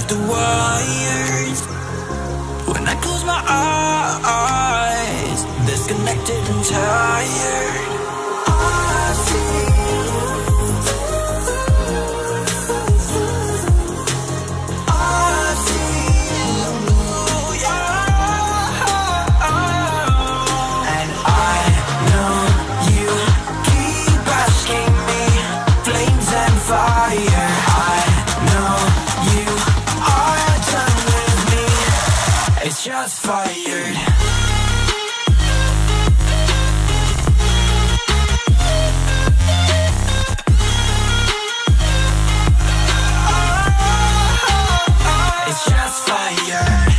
the wires. When I close my eyes, disconnected and tired. I see shots fired. It's shots fired.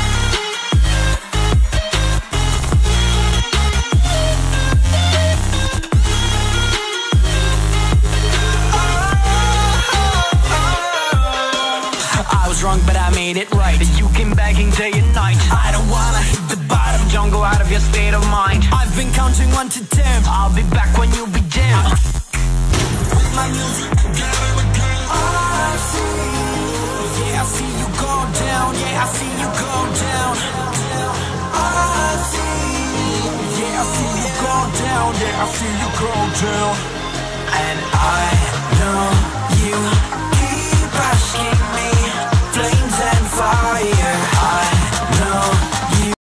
I was wrong, but I made it right. You came begging day and night. I don't wanna hit the bottom. Don't go out of your state of mind. I've been counting 1 to 10. I'll be back when you begin. My music again. I see, yeah, I see you go down. Yeah, I see you go down. I see, yeah, I see you go down. Yeah, I see you go down. And I know